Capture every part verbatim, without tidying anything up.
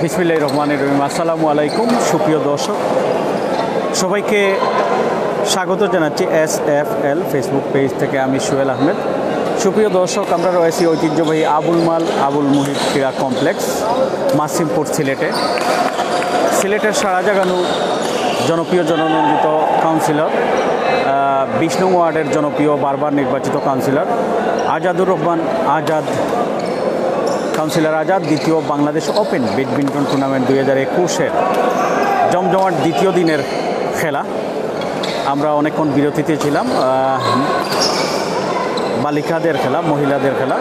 বিসমিল্লাহির রহমানির রহিম। আসসালামু আলাইকুম সুপ্রিয় দর্শক, সবাইকে স্বাগত জানাচ্ছি S F L Facebook page থেকে। আমি সোহেল আহমেদ। সুপ্রিয় দর্শক, আমরা রয়েছি ঐতিহ্যবাহী আবুল মাল আবুল মুহিত ক্রীড়া কমপ্লেক্স, মাসিমপুর, সিলেটে। সিলেটের সারা জাগানু জনপ্রিয় জননন্দিত কাউন্সিলর, বিশ নং ওয়ার্ডের জনপ্রিয় বারবার নির্বাচিত কাউন্সিলর আজাদুর রহমান আজাদ, কাউন্সিলর আজাদ দ্বিতীয় বাংলাদেশ ওপেন ব্যাডমিন্টন টুর্নামেন্ট দুই হাজার একুশের জমজমাট দ্বিতীয় দিনের খেলা। আমরা অনেকক্ষণ বিরতিতে ছিলাম। বালিকাদের খেলা, মহিলাদের খেলা,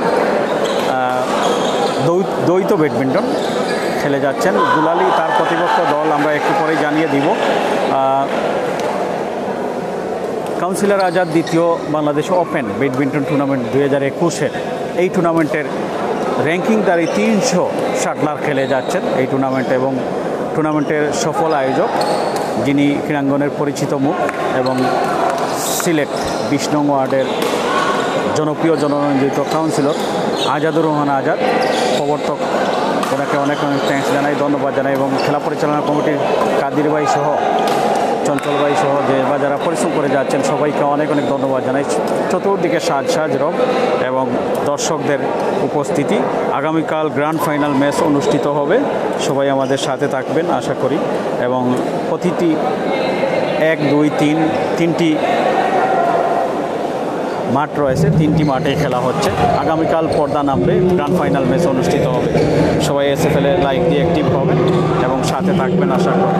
দ্বৈত ব্যাডমিন্টন খেলে যাচ্ছেন দুলালী তার প্রতিপক্ষ দল আমরা একটু পরে জানিয়ে দিব। কাউন্সিলর আজাদ দ্বিতীয় বাংলাদেশ ওপেন ব্যাডমিন্টন টুর্নামেন্ট দুই হাজার একুশের এই টুর্নামেন্টের র্যাঙ্কিংদারি তিনশো শাটলার খেলে যাচ্ছেন এই টুর্নামেন্টে, এবং টুর্নামেন্টের সফল আয়োজক যিনি ক্রীড়াঙ্গনের পরিচিত মুখ এবং সিলেট বিশ নং ওয়ার্ডের জনপ্রিয় জননন্দিত কাউন্সিলর আজাদুর রহমান আজাদ, প্রবর্তক, ওনাকে অনেক অনেক থ্যাঙ্কস জানাই, ধন্যবাদ জানাই। এবং খেলা পরিচালনা কমিটির কাদির ভাই সহ, চঞ্চল ভাই সহ যে বা যারা পরিশ্রম করে যাচ্ছেন সবাইকে অনেক অনেক ধন্যবাদ জানাই। চতুর্দিকে সাজ সাজ রব এবং দর্শকদের উপস্থিতি। আগামীকাল গ্র্যান্ড ফাইনাল ম্যাচ অনুষ্ঠিত হবে, সবাই আমাদের সাথে থাকবেন আশা করি। এবং প্রতিটি এক দুই তিন তিনটি মাঠ রয়েছে, তিনটি মাঠে খেলা হচ্ছে। আগামীকাল পর্দা নামবে, গ্র্যান্ড ফাইনাল ম্যাচ অনুষ্ঠিত হবে। সবাই এসে ফেলে লাইক দিয়ে অ্যাক্টিভ হবেন এবং সাথে থাকবেন আশা করি।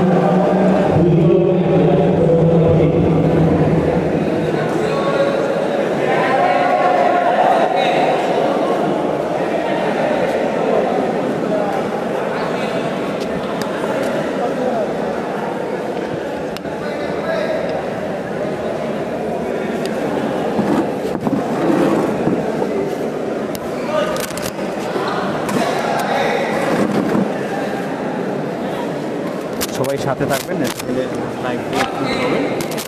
সবাই সাথে থাকবেন, লাইক দিয়ে হবেন।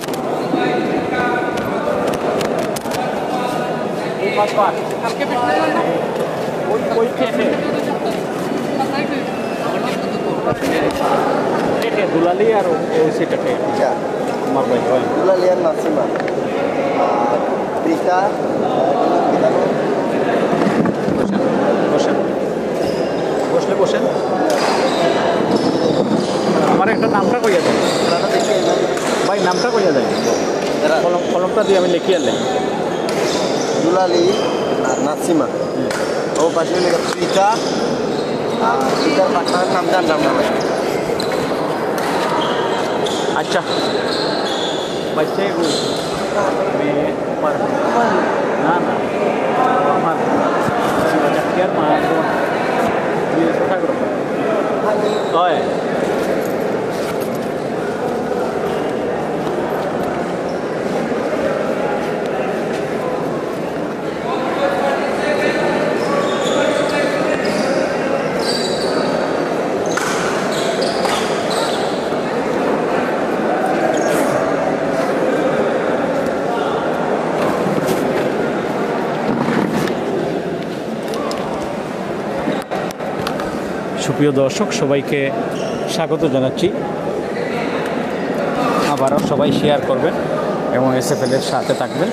দুলালী আর সেটাকে আমার ভাই হয় দুলালী আর নাসিমা রিতা বসেন, বসলে বসেন। আমার একটা নামটা কইয়া দেয় ভাই, নামটা কইয়া দেয়, কলম কলমটা দিয়ে আমি লিখিয়ে আনলাম। দুলালী আর নাসিমা ও পাশে রিতা, রিতার পাঠার নাম জানলাম না ভাই। अच्छा बच्चे को मैं ऊपर ना ना हमार जक्कर मार दो ये छोटा करो ओए সুপ্রিয় দর্শক, সবাইকে স্বাগত জানাচ্ছি। আবারও সবাই শেয়ার করবেন এবং এস এফ এল এর সাথে থাকবেন।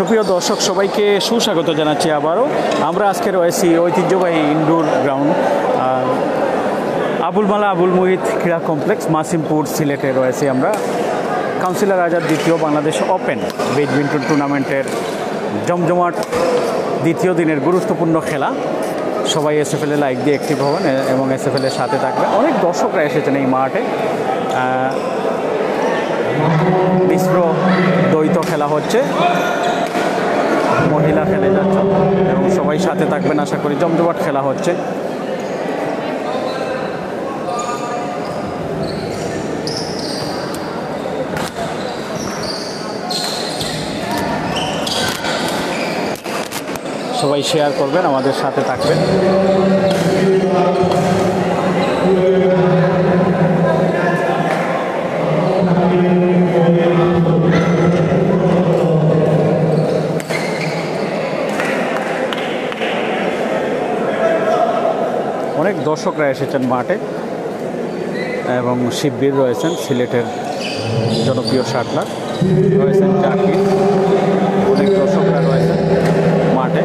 সুপ্রিয় দর্শক সবাইকে সুস্বাগত জানাচ্ছি আবারও। আমরা আজকে রয়েছি ঐতিহ্যবাহী ইনডোর গ্রাউন্ড আবুল মালা আবুল মুহিত ক্রীড়া কমপ্লেক্স, মাসিমপুর, সিলেটে রয়েছি আমরা। কাউন্সিলর আজাদ দ্বিতীয় বাংলাদেশ ওপেন ব্যাডমিন্টন টুর্নামেন্টের জমজমাট দ্বিতীয় দিনের গুরুত্বপূর্ণ খেলা। সবাই এসএফএল এ লাইক দিয়ে অ্যাক্টিভ হবেন এবং এসএফএল এর সাথে থাকবেন। অনেক দর্শকরা এসেছেন এই মাঠে। মিশ্র দ্বৈত খেলা হচ্ছে, মহিলা খেলে যাচ্ছে এবং সবাই সাথে থাকবেন আশা করি। জমজমাট খেলা হচ্ছে। সবাই শেয়ার করবেন, আমাদের সাথে থাকবেন। অনেক দর্শকরা এসেছেন মাঠে এবং শিববীর রয়েছেন, সিলেটের জনপ্রিয় শাটলার রয়েছেন, জাকির, অনেক দর্শকরা রয়েছেন মাঠে।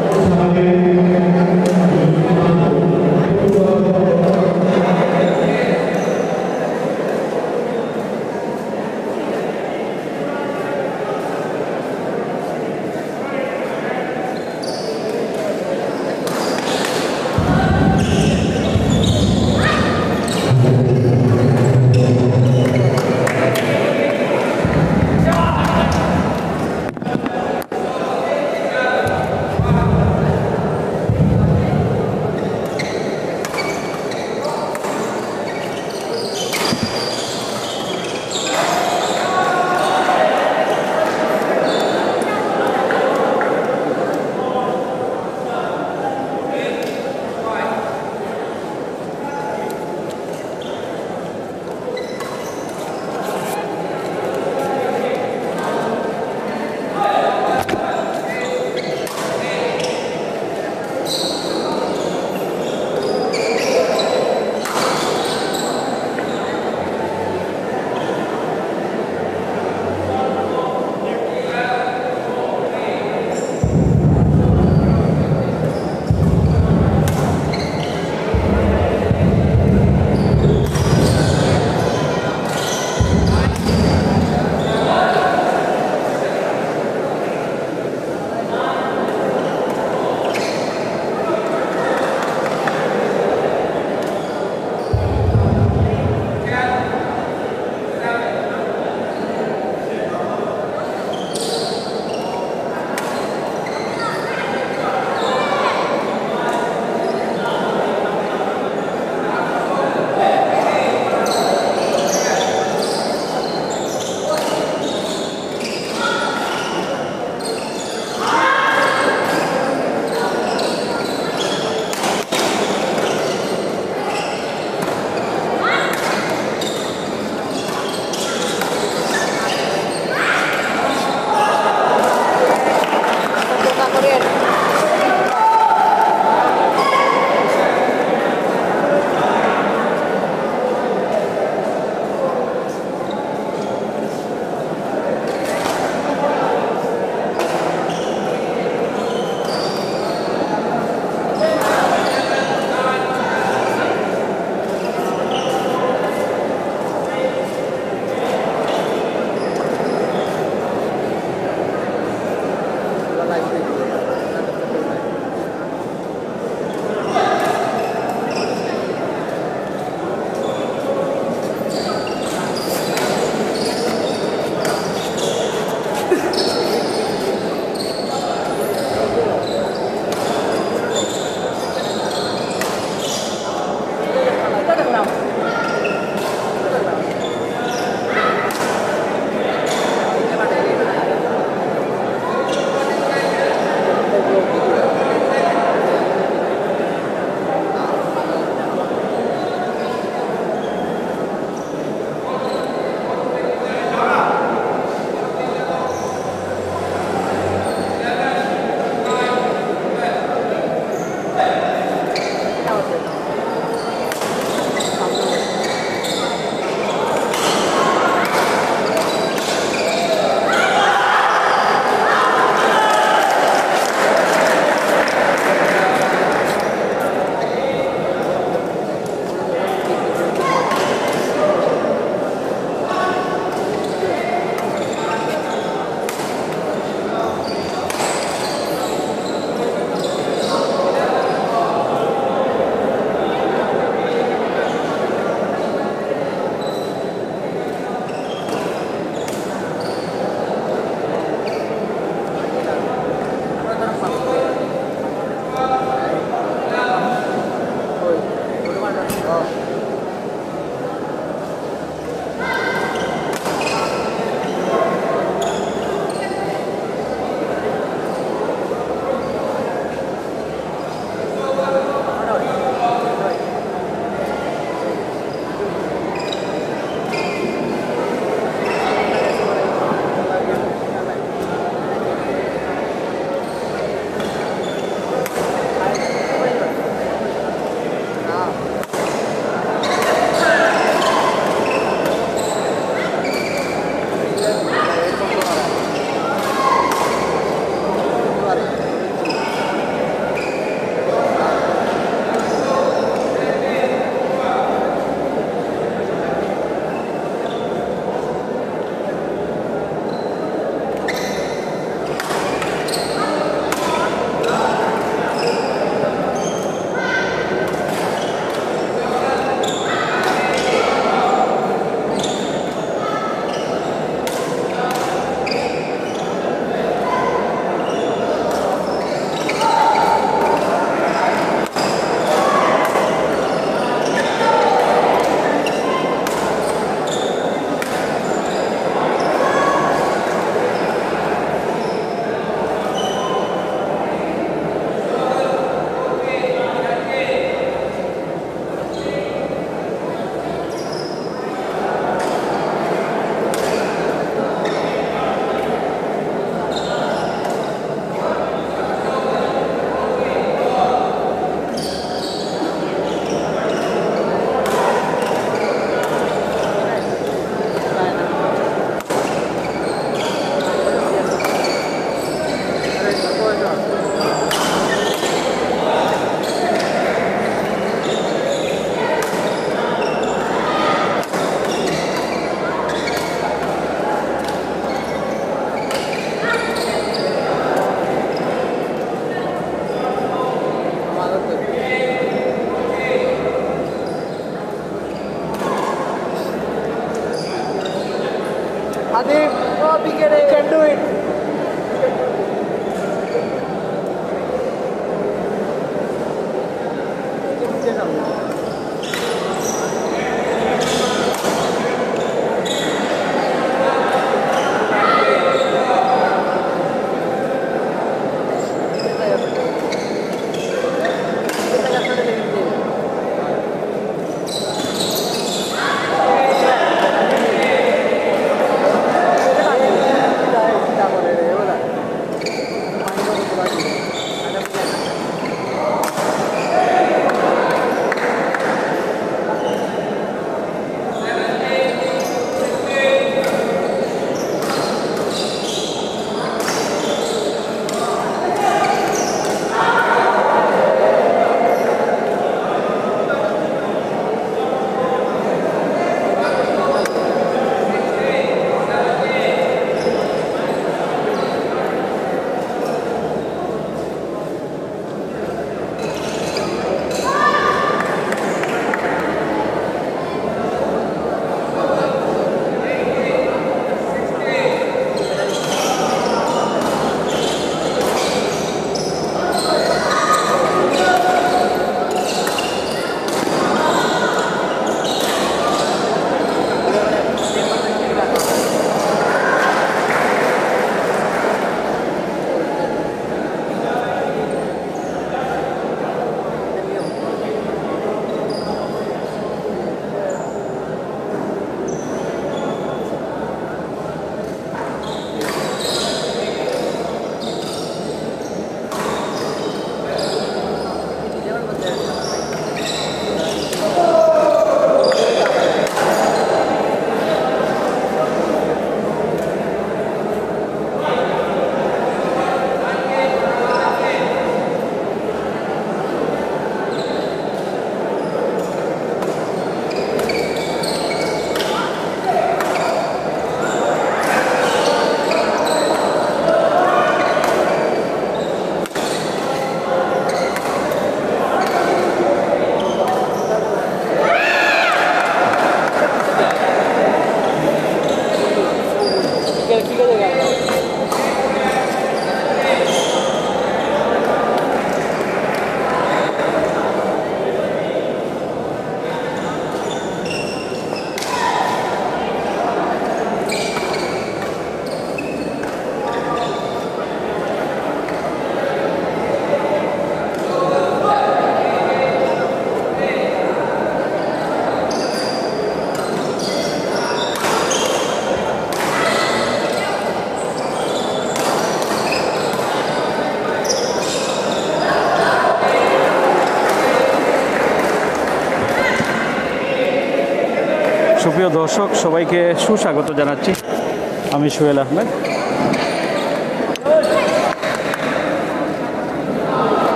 সুপ্রিয় দর্শক সবাইকে সুস্বাগত জানাচ্ছি। আমি সোহেল আহমেদ।